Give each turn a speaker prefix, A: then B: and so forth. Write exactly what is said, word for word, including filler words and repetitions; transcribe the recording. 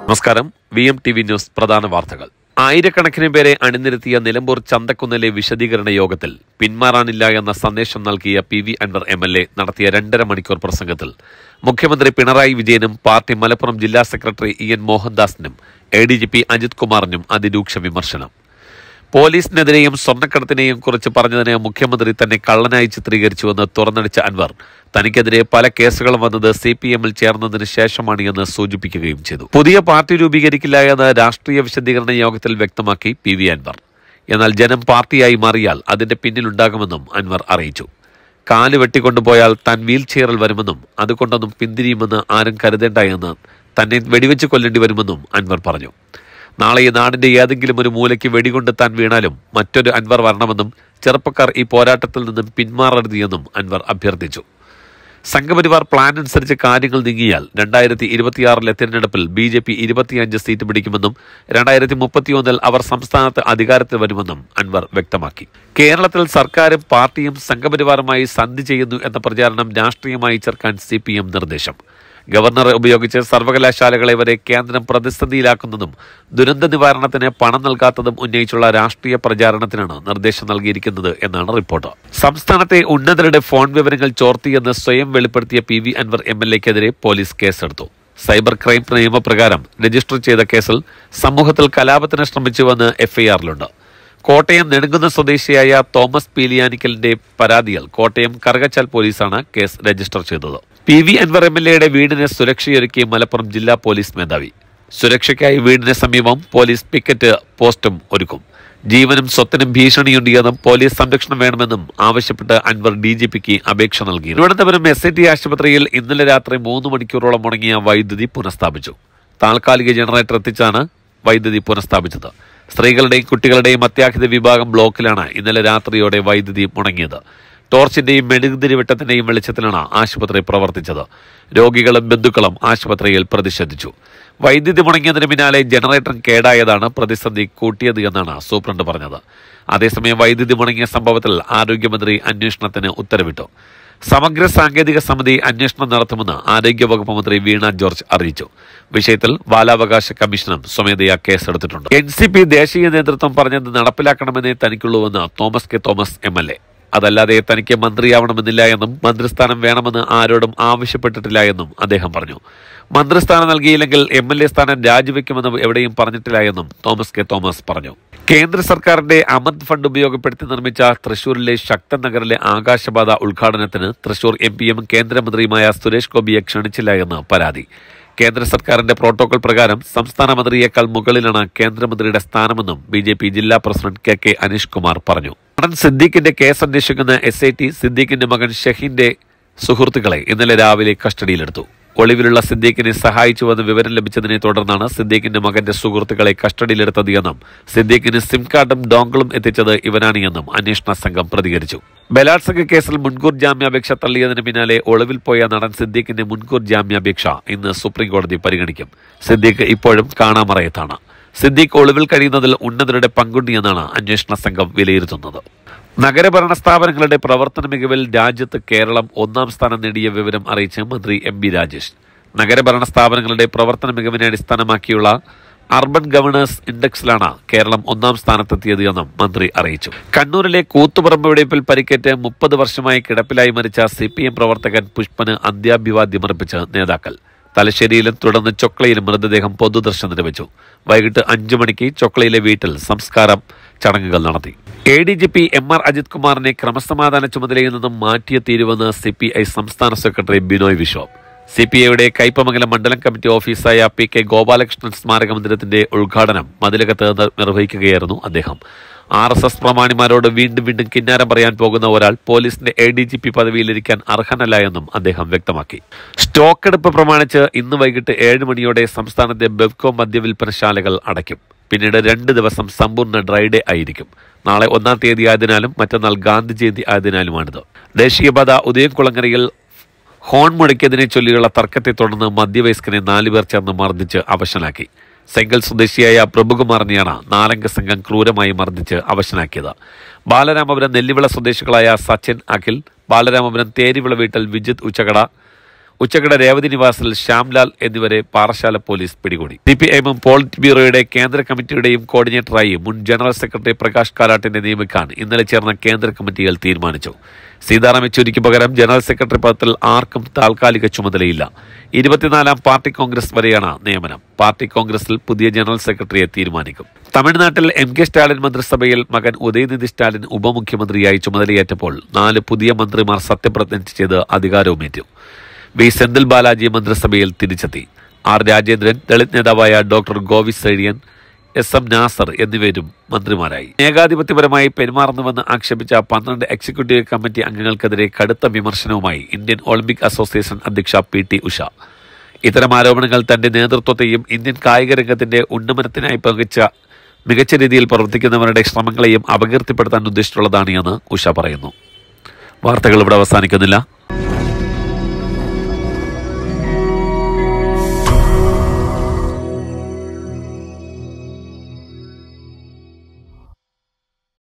A: നമസ്കാരം. V M T V news പ്രധാന വാർത്തകൾ. ആയിരക്കണക്കിന് പേരെ അണിനിരത്തിയ നിലമ്പൂർ ചന്തക്കുന്നിലെ വിശദീകരണ യോഗത്തിൽ പിന്മാറാനില്ല എന്ന സന്ദേശം നൽകിയ P V Anvar M L A നടത്തിയ രണ്ടര മണിക്കൂർ പ്രസംഗത്തിൽ മുഖ്യമന്ത്രി പിണറായി വിജയനും പാർട്ടി മലപ്പുറം ജില്ലാ സെക്രട്ടറി ഇ എൻ മോഹൻദാസിനും A D G P Ajith കുമാറിനും അതിരൂക്ഷ വിമർശനം. പോലീസിനെതിരെയും സ്വർണ്ണക്കടത്തിനെയും കുറിച്ച് പറഞ്ഞതിന് മുഖ്യമന്ത്രി തന്നെ കള്ളനായി ചിത്രീകരിച്ചുവെന്ന് തുറന്നടിച്ച അൻവർ തനിക്കെതിരെ പല കേസുകളും വന്നത് സി പി എമ്മിൽ ചേർന്നതിന് ശേഷമാണ് എന്ന് സൂചിപ്പിക്കുകയും ചെയ്തു. പുതിയ പാർട്ടി രൂപീകരിക്കില്ല എന്ന് രാഷ്ട്രീയ വിശദീകരണ യോഗത്തിൽ വ്യക്തമാക്കി പി വി അൻവർ. എന്നാൽ ജനം പാർട്ടിയായി മാറിയാൽ അതിന്റെ പിന്നിലുണ്ടാകുമെന്നും അൻവർ അറിയിച്ചു. കാല് വെട്ടിക്കൊണ്ടുപോയാൽ താൻ വീൽ ചെയറിൽ വരുമെന്നും അതുകൊണ്ടൊന്നും പിന്തിരിയുമെന്ന് ആരും കരുതേണ്ട എന്ന് തന്നെ വെടിവെച്ച് കൊല്ലേണ്ടി വരുമെന്നും അൻവർ പറഞ്ഞു. നാളെ ഈ നാടിന്റെ ഏതെങ്കിലും ഒരു മൂലയ്ക്ക് വെടികൊണ്ട് താൻ വീണാലും മറ്റൊരു അൻവർ വരണമെന്നും ചെറുപ്പക്കാർ ഈ പോരാട്ടത്തിൽ നിന്നും പിന്മാറരുത് എന്നും അൻവർ അഭ്യർത്ഥിച്ചു. സംഘപരിവാർ പ്ലാൻ അനുസരിച്ച് കാര്യങ്ങൾ നീങ്ങിയാൽ രണ്ടായിരത്തി ഇരുപത്തിയാറിലെ തിരഞ്ഞെടുപ്പിൽ ബി ജെ പി ഇരുപത്തിയഞ്ച് സീറ്റ് പിടിക്കുമെന്നും രണ്ടായിരത്തി മുപ്പത്തിയൊന്നിൽ അവർ സംസ്ഥാനത്ത് അധികാരത്തിൽ വരുമെന്നും അൻവർ വ്യക്തമാക്കി. കേരളത്തിൽ സർക്കാരും പാർട്ടിയും സംഘപരിവാറുമായി സന്ധി ചെയ്യുന്നു എന്ന പ്രചാരണം രാഷ്ട്രീയമായി ചേർക്കാൻ സി പി എം നിർദ്ദേശം. ഗവർണറെ ഉപയോഗിച്ച് സർവകലാശാലകളെ വരെ കേന്ദ്രം പ്രതിസന്ധിയിലാക്കുന്നതും ദുരന്ത നിവാരണത്തിന് പണം നൽകാത്തതും ഉന്നയിച്ചുള്ള രാഷ്ട്രീയ പ്രചാരണത്തിനാണ് നിർദ്ദേശം നൽകിയിരിക്കുന്നത് എന്നാണ് റിപ്പോർട്ട്. സംസ്ഥാനത്തെ ഉന്നതരുടെ ഫോൺ വിവരങ്ങൾ ചോർത്തിയെന്ന് സ്വയം വെളിപ്പെടുത്തിയ P V Anvar M L എക്കെതിരെ പോലീസ് കേസെടുത്തു. സൈബർ ക്രൈം നിയമപ്രകാരം രജിസ്റ്റർ ചെയ്ത കേസിൽ സമൂഹത്തിൽ കലാപത്തിന് ശ്രമിച്ചുവെന്ന് എഫ്ഐആറിലുണ്ട്. കോട്ടയം നെടുങ്കുന്ന സ്വദേശിയായ തോമസ് പീലിയാനിക്കലിന്റെ പരാതിയിൽ കോട്ടയം കറുകച്ചാൽ പോലീസാണ് കേസ് രജിസ്റ്റർ ചെയ്തത്. P V Anvar M L എയുടെ വീടിന് സുരക്ഷയൊരുക്കി മലപ്പുറം ജില്ലാ പോലീസ് മേധാവി. സുരക്ഷയ്ക്കായി വീടിന് സമീപം പോലീസ് പിക്കറ്റ് പോസ്റ്റും ഒരുക്കും. ജീവനും സ്വത്തിനും ഭീഷണിയുണ്ട് എന്നും പോലീസ് സംരക്ഷണം വേണമെന്നും ആവശ്യപ്പെട്ട് അൻവർ ഡി ജി പിക്ക് അപേക്ഷ നൽകി. തിരുവനന്തപുരം എസ് ഐ ടി ആശുപത്രിയിൽ ഇന്നലെ രാത്രി മൂന്ന് മണിക്കൂറോളം മുടങ്ങിയ വൈദ്യുതി പുനഃസ്ഥാപിച്ചു. താൽക്കാലിക ജനറേറ്റർ എത്തിച്ചാണ് വൈദ്യുതി പുനഃസ്ഥാപിച്ചത്. സ്ത്രീകളുടെയും കുട്ടികളുടെയും അത്യാഹിത വിഭാഗം ബ്ലോക്കിലാണ് ഇന്നലെ രാത്രിയോടെ വൈദ്യുതി മുടങ്ങിയത്. ടോർച്ചിന്റെയും മെഴുകുതിരി വെട്ടത്തിന്റെയും വെളിച്ചത്തിലാണ് ആശുപത്രി പ്രവർത്തിച്ചത്. രോഗികളും ബന്ധുക്കളും ആശുപത്രിയിൽ പ്രതിഷേധിച്ചു. വൈദ്യുതി മുടങ്ങിയതിന് പിന്നാലെ ജനറേറ്റർ കേടായതാണ് പ്രതിസന്ധി കൂട്ടിയത് എന്നാണ് സൂപ്രണ്ട് പറഞ്ഞത്. അതേസമയം വൈദ്യുതി മുടങ്ങിയ സംഭവത്തിൽ ആരോഗ്യമന്ത്രി അന്വേഷണത്തിന് ഉത്തരവിട്ടു. സമഗ്ര സാങ്കേതിക സമിതി അന്വേഷണം നടത്തുമെന്ന് ആരോഗ്യവകുപ്പ് മന്ത്രി വീണ ജോർജ് അറിയിച്ചു. വിഷയത്തിൽ ബാലാവകാശ കമ്മീഷനും സ്വമേധയാ കേസെടുത്തിട്ടുണ്ട്. എൻ സി പി ദേശീയ നേതൃത്വം പറഞ്ഞത് നടപ്പിലാക്കണമെന്നേ തനിക്കുള്ളൂവെന്ന് Thomas K Thomas M L A. അതല്ലാതെ തനിക്ക് മന്ത്രിയാവണമെന്നില്ല എന്നും മന്ത്രിസ്ഥാനം വേണമെന്ന് ആരോടും ആവശ്യപ്പെട്ടിട്ടില്ല എന്നും അദ്ദേഹം പറഞ്ഞു. മന്ത്രിസ്ഥാനം നൽകിയില്ലെങ്കിൽ എം എൽ എ സ്ഥാനം രാജിവെക്കുമെന്നും എവിടെയും പറഞ്ഞിട്ടില്ല എന്നും തോമസ് കെ തോമസ് പറഞ്ഞു. കേന്ദ്ര സർക്കാരിന്റെ അമൃത് ഫണ്ട് ഉപയോഗപ്പെടുത്തി നിർമ്മിച്ച തൃശൂരിലെ ശക്തൻ നഗറിലെ ആകാശപാത ഉദ്ഘാടനത്തിന് തൃശൂർ എം പിയും കേന്ദ്രമന്ത്രിയുമായ സുരേഷ് ഗോപിയെ ക്ഷണിച്ചില്ല എന്ന് പരാതി. കേന്ദ്ര സർക്കാരിന്റെ പ്രോട്ടോകോൾ പ്രകാരം സംസ്ഥാന മന്ത്രിയേക്കാൾ മുകളിലാണ് കേന്ദ്രമന്ത്രിയുടെ സ്ഥാനമെന്നും ബി ജെ പി ജില്ലാ president K K Aneesh Kumar പറഞ്ഞു. നടൻ സിദ്ദീഖിന്റെ കേസ് അന്വേഷിക്കുന്ന എസ് ഐ ടി സിദ്ദീഖിന്റെ മകൻ ഷഹീന്റെ സുഹൃത്തുക്കളെ ഇന്നലെ രാവിലെ കസ്റ്റഡിയിലെടുത്തു. ഒളിവിലുള്ള സിദ്ദീഖിനെ സഹായിച്ചുവെന്ന് വിവരം ലഭിച്ചതിനെ തുടർന്നാണ് സിദ്ദീഖിന്റെ മകന്റെ സുഹൃത്തുക്കളെ കസ്റ്റഡിയിലെടുത്തത് എന്നും സിദ്ദീഖിന് സിം കാർഡും ഡോങ്കിളും എത്തിച്ചത് ഇവനാണ് എന്നും അന്വേഷണ സംഘം പ്രതികരിച്ചു. ബലാത്സംഗ കേസിൽ മുൻകൂർ ജാമ്യാപേക്ഷ തള്ളിയതിന് പിന്നാലെ ഒളിവിൽ പോയ നടൻ സിദ്ദീഖിന്റെ മുൻകൂർ ജാമ്യാപേക്ഷ ഇന്ന് സുപ്രീംകോടതി പരിഗണിക്കും. സിദ്ദീഖ് ഇപ്പോഴും കാണാമറയത്താണ്. സിദ്ദീഖ് ഒളിവിൽ കഴിയുന്നതിൽ ഉന്നതരുടെ പങ്കുണ്ട് എന്നാണ് അന്വേഷണ സംഘം വിലയിരുത്തുന്നത്. നഗരഭരണ സ്ഥാപനങ്ങളുടെ പ്രവർത്തന മികവിൽ രാജ്യത്ത് കേരളം ഒന്നാം സ്ഥാനം നേടിയ വിവരം അറിയിച്ച് മന്ത്രി എം ബി രാജേഷ്. നഗരഭരണ സ്ഥാപനങ്ങളുടെ പ്രവർത്തന മികവിനെ അടിസ്ഥാനമാക്കിയുള്ള അർബൻ ഗവേണേഴ്സ് ഇൻഡെക്സിലാണ് കേരളം ഒന്നാം സ്ഥാനത്തെത്തിയത് എന്നും മന്ത്രി അറിയിച്ചു. കണ്ണൂരിലെ കൂത്തുപറമ്പ് വെടിവെപ്പിൽ പരിക്കേറ്റ് മുപ്പത് വർഷമായി കിടപ്പിലായി മരിച്ച സി പി എം പ്രവർത്തകൻ പുഷ്പന് അന്ത്യാഭിവാദ്യമർപ്പിച്ച് നേതാക്കൾ. തലശ്ശേരിയിലും തുടർന്ന് ചൊക്ലയിലും മൃതദേഹം പൊതുദർശനത്തിന് വെച്ചു. വൈകിട്ട് അഞ്ചു മണിക്ക് ചൊക്ലയിലെ വീട്ടിൽ സംസ്കാരം ചടങ്ങുകൾ നടത്തി. A D G P M R Ajith കുമാറിനെ ക്രമസമാധാന ചുമതലയിൽ നിന്നും മാറ്റിയേ തീരുവെന്ന് സി പി ഐ സംസ്ഥാന secretary Binoy Viswam. C P ഐയുടെ കയ്പമംഗലം മണ്ഡലം കമ്മിറ്റി ഓഫീസായ പി കെ ഗോപാലകൃഷ്ണൻ സ്മാരക മന്ദിരത്തിന്റെ ഉദ്ഘാടനം മതിലകത്ത് നിർവഹിക്കുകയായിരുന്നു അദ്ദേഹം. ആർ എസ് എസ് പ്രമാണിമാരോട് വീണ്ടും വീണ്ടും കിന്നാരം പറയാൻ പോകുന്ന ഒരാൾ പോലീസിന്റെ എ ഡി ജി പി പദവിയിലിരിക്കാൻ അർഹനല്ല എന്നും അദ്ദേഹം വ്യക്തമാക്കി. സ്റ്റോക്ക് എടുപ്പ് പ്രമാണിച്ച് ഇന്ന് വൈകിട്ട് ഏഴ് മണിയോടെ സംസ്ഥാനത്തെ ബെവ്കോ മദ്യവിൽപ്പനശാലകൾ അടയ്ക്കും. പിന്നീട് രണ്ട് ദിവസം സമ്പൂർണ്ണ ഡ്രൈ ഡേ ആയിരിക്കും. നാളെ ഒന്നാം തീയതി ആയതിനാലും മറ്റന്നാൾ ഗാന്ധി ജയന്തി ആയതിനാലുമാണിത്. ദേശീയപാത ഉദയംകുളങ്ങരയിൽ ഹോൺ മുടക്കിയതിനെ ചൊല്ലിയുള്ള തർക്കത്തെ തുടർന്ന് മധ്യവയസ്കനെ നാലുപേർ ചേർന്ന് മർദ്ദിച്ച് അവശനാക്കി. സെങ്കൽ സ്വദേശിയായ പ്രഭുകുമാറിനെയാണ് നാലംഗ സംഘം ക്രൂരമായി മർദ്ദിച്ച് അവശനാക്കിയത്. ബാലരാമപുരം നെല്ലിവിള സ്വദേശികളായ സച്ചിൻ അഖിൽ, ബാലരാമപുരം തേരിവിള വീട്ടിൽ വിജിത് ഉച്ചകട, ഉച്ചക്കട രേവതി നിവാസിൽ ശ്യാംലാൽ എന്നിവരെ പാറശാല പോലീസ് പിടികൂടി. C P I M polit ബ്യൂറോയുടെ കേന്ദ്ര കമ്മിറ്റിയുടെയും കോർഡിനേറ്ററായി മുൻ ജനറൽ സെക്രട്ടറി പ്രകാശ് കാരാട്ടിനെ നിയമിക്കാൻ ഇന്നലെ ചേർന്ന കേന്ദ്ര കമ്മിറ്റികൾ തീരുമാനിച്ചു. സീതാറാം യെച്ചൂരിക്ക് പകരം ജനറൽ സെക്രട്ടറി പദത്തിൽ ആർക്കും താൽക്കാലിക ചുമതലയില്ല. ഇരുപത്തിനാലാം പാർട്ടി കോൺഗ്രസ് വരെയാണ് നിയമനം. പാർട്ടി കോൺഗ്രസിൽ പുതിയ ജനറൽ സെക്രട്ടറിയെ തീരുമാനിക്കും. തമിഴ്നാട്ടിൽ എം കെ സ്റ്റാലിൻ മന്ത്രിസഭയിൽ മകൻ ഉദയനിധി സ്റ്റാലിൻ ഉപമുഖ്യമന്ത്രിയായി ചുമതലയേറ്റപ്പോൾ നാല് പുതിയ മന്ത്രിമാർ സത്യപ്രതിജ്ഞ ചെയ്ത് അധികാരവുമേറ്റു. വി സെന്തിൽ ബാലാജി മന്ത്രിസഭയിൽ തിരിച്ചെത്തി. ആർ രാജേന്ദ്രൻ, ദളിത് നേതാവായ doctor Govi Sezhiyan, S M Nasar എന്നിവരും മന്ത്രിമാരായി. ഏകാധിപത്യപരമായി പെരുമാറുന്നുവെന്ന് ആക്ഷേപിച്ച പന്ത്രണ്ട് എക്സിക്യൂട്ടീവ് കമ്മിറ്റി അംഗങ്ങൾക്കെതിരെ കടുത്ത വിമർശനവുമായി ഇന്ത്യൻ ഒളിമ്പിക് അസോസിയേഷൻ അധ്യക്ഷ പി ടി ഉഷ. ഇത്തരം ആരോപണങ്ങൾ തന്റെ നേതൃത്വത്തെയും ഇന്ത്യൻ കായിക രംഗത്തിന്റെ ഉന്നമനത്തിനായി പങ്കിച്ച മികച്ച രീതിയിൽ പ്രവർത്തിക്കുന്നവരുടെ ശ്രമങ്ങളെയും അപകീർത്തിപ്പെടുത്താൻ ഉദ്ദേശിച്ചുള്ളതാണ് എന്ന് ഉഷ പറയുന്നു. വാർത്തകൾ ഇവിടെ അവസാനിക്കുന്നില്ല.